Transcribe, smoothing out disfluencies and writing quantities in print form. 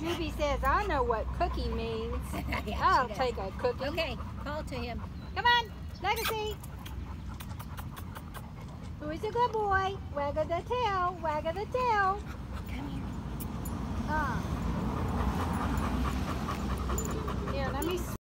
Juby says, I know what cookie means. Yeah, I'll take a cookie. Okay, call to him. Come on, Legacy. Who's a good boy? Waggle the tail, waggle the tail. Come here. Here, let me